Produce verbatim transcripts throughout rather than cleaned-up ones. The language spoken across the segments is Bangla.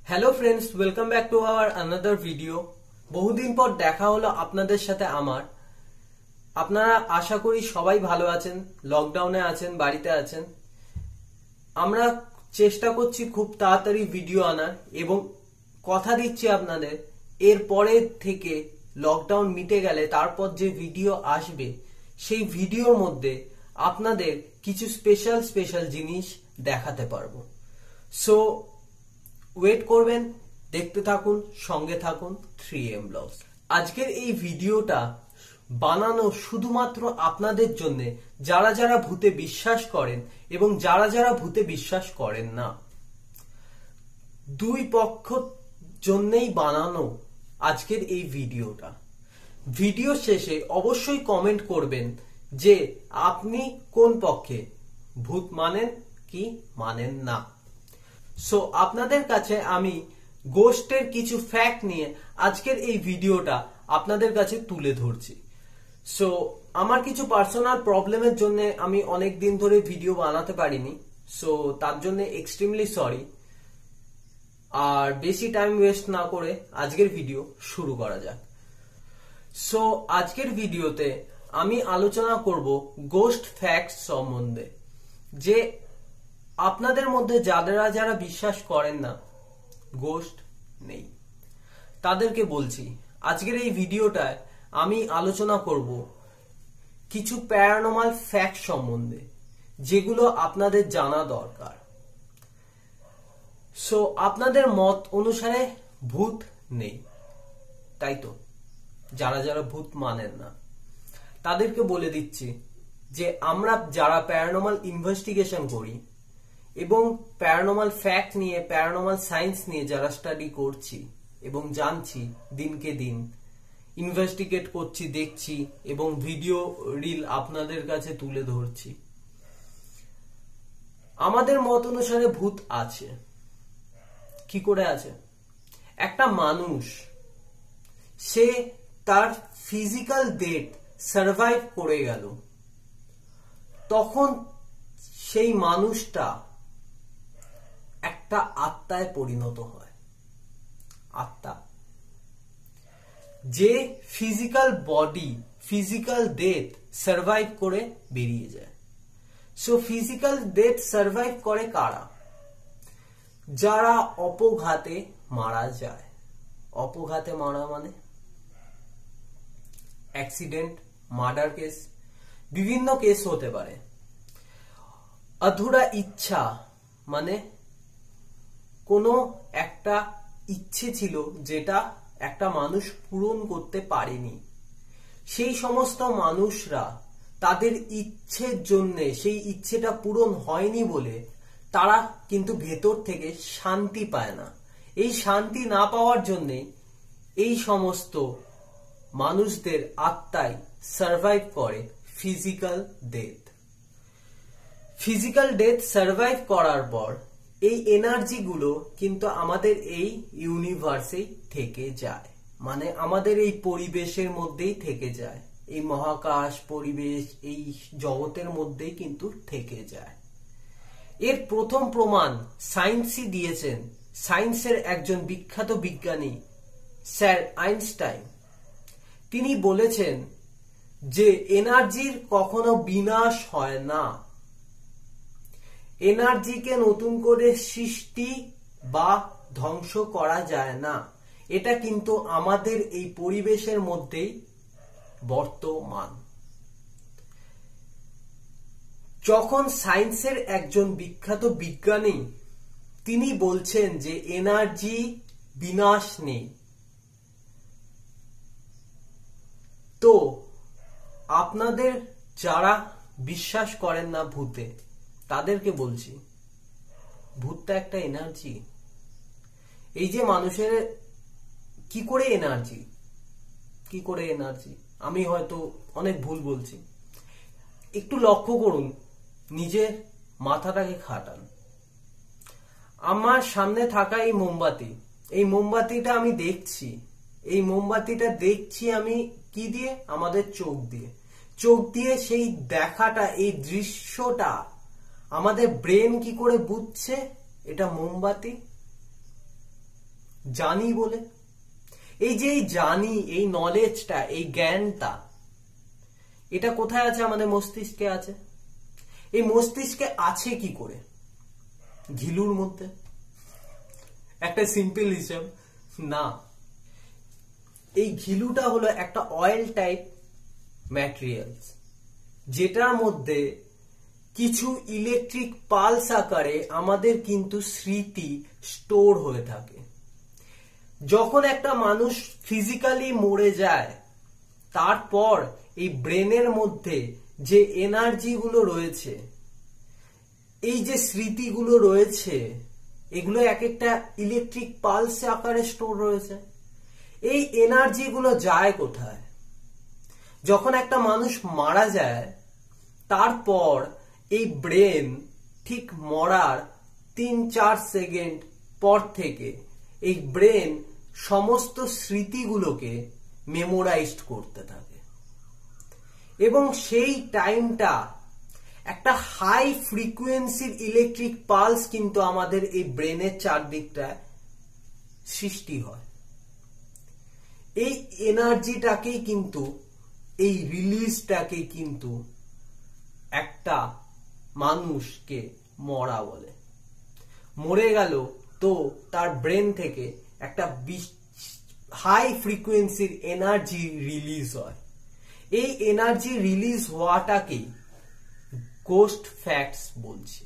Hello friends, welcome back to our another video. বহুদিন পর দেখা হলো আপনাদের সাথে আমার। আপনারা আশা করি সবাই ভালো আছেন, লকডাউনে আছেন, বাড়িতে আছেন। আমরা চেষ্টা করছি খুব তাড়াতাড়ি ভিডিও আনার এবং কথা দিচ্ছি আপনাদের এর পরে থেকে লকডাউন মিটে গেলে তারপর যে ভিডিও আসবে সেই ভিডিওর মধ্যে আপনাদের কিছু স্পেশাল স্পেশাল জিনিস দেখাতে পারবো। সো ওয়েট করবেন, দেখতে থাকুন, সঙ্গে থাকুন থ্রি এম ব্লগস। আজকের এই ভিডিওটা বানানো শুধুমাত্র আপনাদের জন্য, যারা যারা ভূতে বিশ্বাস করেন এবং যারা যারা ভূতে বিশ্বাস করেন না, দুই পক্ষ জন্যই বানানো আজকের এই ভিডিওটা। ভিডিও শেষে অবশ্যই কমেন্ট করবেন যে আপনি কোন পক্ষে, ভূত মানেন কি মানেন না। সো আপনাদের কাছে আমি গোস্টের কিছু ফ্যাক্ট নিয়ে আজকের এই ভিডিওটা আপনাদের কাছে তুলে ধরছি। সো আমার কিছু পার্সোনাল প্রবলেমের জন্য আমি অনেক দিন ধরে ভিডিও বানাতে পারিনি, সো তার জন্য এক্সট্রিমলি সরি। আর বেশি টাইম ওয়েস্ট না করে আজকের ভিডিও শুরু করা যাক। সো আজকের ভিডিওতে আমি আলোচনা করব গোস্ট ফ্যাক্টস সম্বন্ধে। যে আপনাদের মধ্যে যারা যারা বিশ্বাস করেন না গোস্ট নেই, তাদেরকে বলছি আজকের এই ভিডিওটায় আমি আলোচনা করব কিছু প্যারানর্মাল ফ্যাক্ট সম্বন্ধে, যেগুলো আপনাদের জানা দরকার। সো আপনাদের মত অনুসারে ভূত নেই, তাই তো? যারা যারা ভূত মানেন না তাদেরকে বলে দিচ্ছি যে আমরা যারা প্যারানর্মাল ইনভেস্টিগেশন করি এবং প্যারানর্মাল ফ্যাক্ট নিয়ে, প্যারানর্মাল সায়েন্স নিয়ে যারা স্টাডি করছি এবং জানছি, দিনকে দিন ইনভেস্টিগেট করছি, দেখছি এবং ভিডিও রিল আপনাদের কাছে তুলে ধরছি, আমাদের মত অনুসারে ভূত আছে। কি করে আছে? একটা মানুষ সে তার ফিজিক্যাল ডেথ সার্ভাইভ করে গেল, তখন সেই মানুষটা একটা আত্মায় পরিণত হয়। আত্মা যে physical body, physical death survive করে বেরিয়ে যায়। সো ফিজিক্যাল ডেথ সার্ভাইভ করে কারা? যারা অপঘাতে মারা যায়। অপঘাতে মারা মানে অ্যাক্সিডেন্ট, মার্ডার কেস, বিভিন্ন কেস হতে পারে। অধুরা ইচ্ছা মানে কোনো একটা ইচ্ছে ছিল যেটা একটা মানুষ পূরণ করতে পারেনি, সেই সমস্ত মানুষরা তাদের ইচ্ছের জন্য, সেই ইচ্ছেটা পূরণ হয়নি বলে তারা কিন্তু ভেতর থেকে শান্তি পায় না। এই শান্তি না পাওয়ার জন্য এই সমস্ত মানুষদের আত্মায় সার্ভাইভ করে physical death. Physical death survive করার পর এই এনার্জি গুলো কিন্তু আমাদের এই ইউনিভার্সেই থেকে যায়, মানে আমাদের এই পরিবেশের মধ্যেই থেকে যায়, এই মহাকাশ পরিবেশ, এই জগতের মধ্যেই কিন্তু থেকে যায়। এর প্রথম প্রমাণ সায়েন্সই দিয়েছেন, সায়েন্সের একজন বিখ্যাত বিজ্ঞানী স্যার আইনস্টাইন। তিনি বলেছেন যে এনার্জির কখনো বিনাশ হয় না, এনার্জিকে নতুন করে সৃষ্টি বা ধ্বংস করা যায় না। এটা কিন্তু আমাদের এই পরিবেশের মধ্যেই বর্তমান। যখন সায়েন্সের একজন বিখ্যাত বিজ্ঞানী তিনি বলছেন যে এনার্জি বিনাশ নেই, তো আপনাদের যারা বিশ্বাস করেন না ভূতে, তাদেরকে বলছি ভূতটা একটা এনার্জি। এই যে মানুষের কি করে এনার্জি, কি করে এনার্জি, আমি হয়তো অনেক ভুল বলছি, একটু লক্ষ্য করুন, নিজের মাথাটাকে খাটান। আমার সামনে থাকা এই মোমবাতি, এই মোমবাতিটা আমি দেখছি, এই মোমবাতিটা দেখছি আমি কি দিয়ে? আমাদের চোখ দিয়ে। চোখ দিয়ে সেই দেখাটা, এই দৃশ্যটা আমাদের ব্রেন কি করে বুঝছে এটা মোমবাতি? জানি বলে। এই যে এই জানি, এই নলেজটা, এই জ্ঞানটা, এটা কোথায় আছে? আমাদের মস্তিষ্কে আছে। এই মস্তিষ্কে আছে কি করে? ঘিলুর মধ্যে। একটা সিম্পল হিসাব না, এই ঘিলুটা হলো একটা অয়েল টাইপ ম্যাটেরিয়ালস, যেটার মধ্যে কিছু ইলেকট্রিক পালস আকারে আমাদের কিন্তু স্মৃতি স্টোর হয়ে থাকে। যখন একটা মানুষ ফিজিক্যালি মরে যায়, তারপর এই ব্রেনের মধ্যে যে এনার্জি গুলো রয়েছে, এই যে স্মৃতিগুলো রয়েছে, এগুলো এক একটা ইলেকট্রিক পালস আকারে স্টোর রয়েছে। এই এনার্জি গুলো যায় কোথায়? যখন একটা মানুষ মারা যায়, তারপর এই ব্রেন ঠিক মরার তিন চার সেকেন্ড পর থেকে এই ব্রেন সমস্ত স্মৃতিগুলোকে মেমোরাইজড করতে থাকে, এবং সেই টাইমটা একটা হাই ফ্রিকোয়েন্সির ইলেকট্রিক পালস কিন্তু আমাদের এই ব্রেনের চারদিকটা সৃষ্টি হয়। এই এনার্জিটাকেই কিন্তু, এই রিলিজটাকে কিন্তু একটা মানুষকে মরা বলে। মরে গেল তো তার ব্রেন থেকে একটা হাই ফ্রিকোয়েন্সির এনার্জি রিলিজ হয়। এই এনার্জি রিলিজ হওয়াটাকেই গোস্ট ফ্যাক্টস বলছি।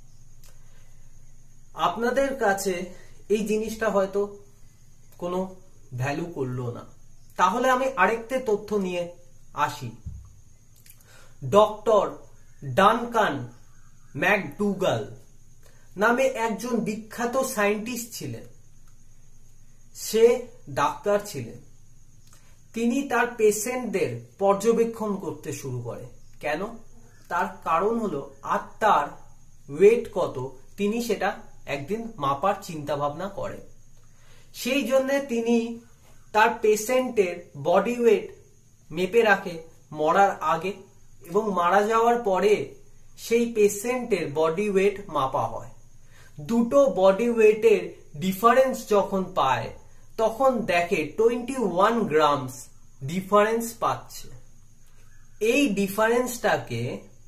আপনাদের কাছে এই জিনিসটা হয়তো কোনো ভ্যালু করলো না, তাহলে আমি আরেকটা তথ্য নিয়ে আসি। ডক্টর ডানকান ম্যাকডুগাল নামে একজন বিখ্যাত সায়েন্টিস্ট ছিলেন। সে ডাক্তার ছিলেন। তিনি তার পেশেন্টদের পর্যবেক্ষণ করতে শুরু করে। কেন? তার কারণ হলো আত্মার ওয়েট কত, তিনি সেটা একদিন মাপার চিন্তা ভাবনা করেন। সেই জন্য তিনি তার পেশেন্টের বডি ওয়েট মেপে রাখে মরার আগে, এবং মারা যাওয়ার পরে সেই পেশেন্টের বডি ওয়েট মাপা হয়। দুটো বডি ওয়েটের ডিফারেন্স যখন পায়, তখন দেখে টোয়েন্টি ওয়ান গ্রামস ডিফারেন্স পাচ্ছে। এই ডিফারেন্সটাকে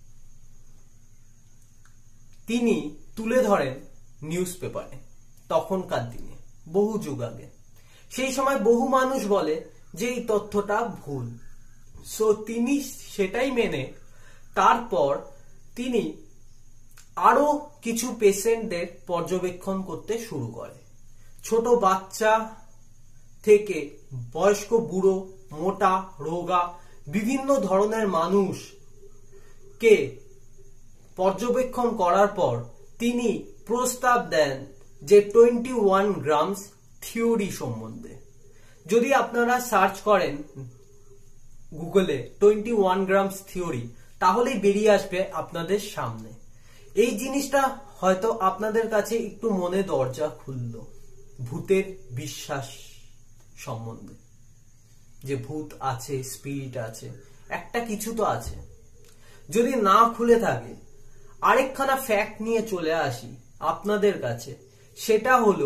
তিনি তুলে ধরেন নিউজ পেপারে, তখনকার দিনে, বহু যুগ আগে। সেই সময় বহু মানুষ বলে যে এই তথ্যটা ভুল। সো তিনি সেটাই মেনে তারপর তিনি আরো কিছু পেশেন্টদের পর্যবেক্ষণ করতে শুরু করে। ছোট বাচ্চা থেকে বয়স্ক, বুড়ো, মোটা, রোগা, বিভিন্ন ধরনের মানুষকে পর্যবেক্ষণ করার পর তিনি প্রস্তাব দেন যে টোয়েন্টি ওয়ান গ্রামস থিওরি সম্বন্ধে। যদি আপনারা সার্চ করেন গুগলে টোয়েন্টি ওয়ান গ্রামস থিওরি, তাহলেই বেরিয়ে আসবে আপনাদের সামনে। এই জিনিসটা হয়তো আপনাদের কাছে একটু মনে দরজা খুলল ভূতের বিশ্বাস সম্বন্ধে, যে ভূত আছে, স্পিরিট আছে, একটা কিছু তো আছে। যদি না খুলে থাকে, আরেকখানা ফ্যাক্ট নিয়ে চলে আসি আপনাদের কাছে। সেটা হলো,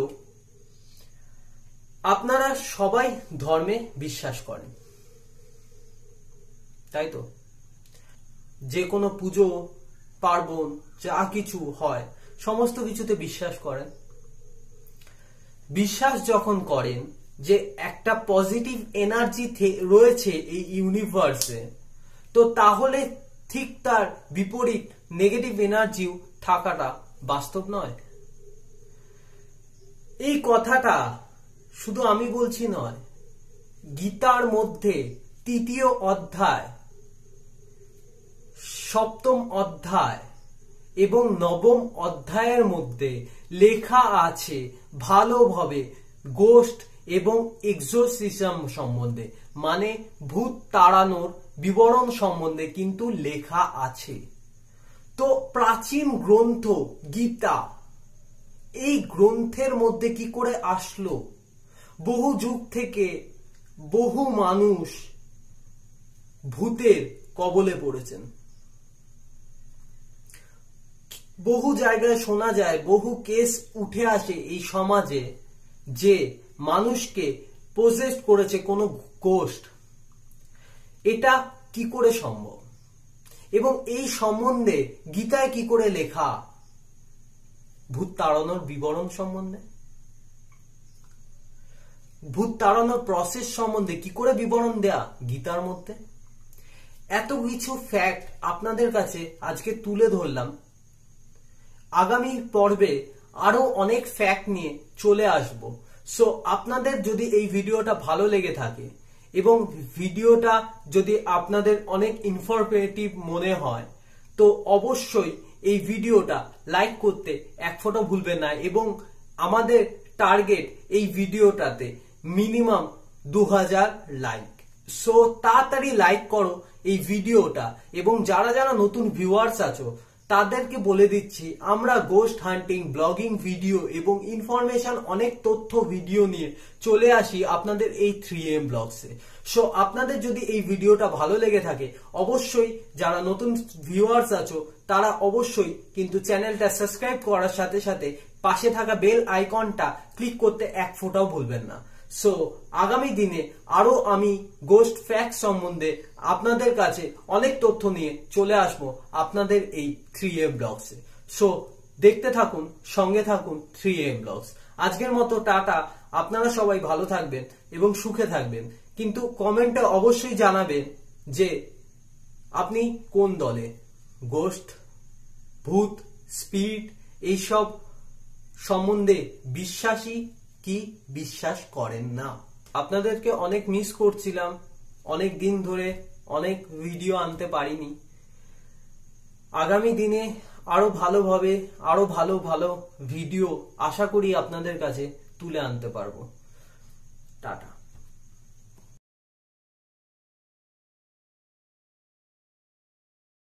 আপনারা সবাই ধর্মে বিশ্বাস করেন, তাই তো? যে কোনো পুজো পার্বণ যা কিছু হয়, সমস্ত কিছুতে বিশ্বাস করেন। বিশ্বাস যখন করেন যে একটা পজিটিভ এনার্জি রয়েছে এই ইউনিভার্সে, তো তাহলে ঠিক তার বিপরীত নেগেটিভ এনার্জিও থাকাটা বাস্তব নয়? এই কথাটা শুধু আমি বলছি নয়, গীতার মধ্যে তৃতীয় অধ্যায়, সপ্তম অধ্যায় এবং নবম অধ্যায়ের মধ্যে লেখা আছে ভালোভাবে গোস্ট এবং এক্সোরসিজম সম্বন্ধে, মানে ভূত তাড়ানোর বিবরণ সম্বন্ধে কিন্তু লেখা আছে। তো প্রাচীন গ্রন্থ গীতা, এই গ্রন্থের মধ্যে কি করে আসলো? বহু যুগ থেকে বহু মানুষ ভূতের কবলে পড়েছেন। বহু জায়গায় শোনা যায়, বহু কেস উঠে আসে এই সমাজে, যে মানুষকে পজেস করেছে কোনো গোস্ট, এটা কি করে সম্ভব এবং এই সম্বন্ধে গীতায় কি করে লেখা ভূত তাড়ানোর বিবরণ সম্বন্ধে, ভূত তাড়ানোর প্রসেস সম্বন্ধে কি করে বিবরণ দেয়া গীতার মধ্যে, এত কিছু ফ্যাক্ট আপনাদের কাছে আজকে তুলে ধরলাম। আগামী পর্বে আরো অনেক ফ্যাক্ট নিয়ে চলে আসব। সো আপনাদের যদি এই ভিডিওটা ভালো লেগে থাকে এবং ভিডিওটা যদি আপনাদের অনেক ইনফরমেটিভ মনে হয় তো অবশ্যই এই ভিডিওটা লাইক করতে এক ফোঁটা ভুলবেন না এবং আমাদের টার্গেট এই ভিডিওটাতে মিনিমাম দু হাজার লাইক। সো তাড়াতাড়ি লাইক করো এই ভিডিওটা এবং যারা যারা নতুন ভিউয়ার্স আছো তাদেরকে বলে দিচ্ছি আমরা গোস্ট হান্টিং, ব্লগিং ভিডিও এবং ইনফরমেশন অনেক তথ্য ভিডিও নিয়ে চলে আসি আপনাদের এই থ্রি এম ব্লগসে। সো আপনাদের যদি এই ভিডিওটা ভালো লেগে থাকে অবশ্যই যারা নতুন ভিউয়ার্স আছো তারা অবশ্যই কিন্তু চ্যানেলটা সাবস্ক্রাইব করার সাথে সাথে পাশে থাকা বেল আইকনটা ক্লিক করতে এক ফোঁটাও ভুলবেন না। সো আগামী দিনে আরো আমি গোস্ট ফ্যাক্ট সম্বন্ধে আপনাদের কাছে অনেক তথ্য নিয়ে চলে আসবো আপনাদের এই থ্রি এম ব্লগসে। সো দেখতে থাকুন, সঙ্গে থাকুন থ্রি এম ব্লগস। আজকের মতো টাটা। আপনারা সবাই ভালো থাকবেন এবং সুখে থাকবেন, কিন্তু কমেন্টে অবশ্যই জানাবেন যে আপনি কোন দলে, গোস্ট, ভূত, স্পিরিট এইসব সম্বন্ধে বিশ্বাসী কি বিশ্বাস করেন না। আপনাদেরকে অনেক মিস করছিলাম, অনেক দিন ধরে অনেক ভিডিও আনতে পারিনি। আগামী দিনে আরো ভালোভাবে আরো ভালো ভালো ভিডিও আশা করি আপনাদের কাছে তুলে আনতে পারবো। টাটা।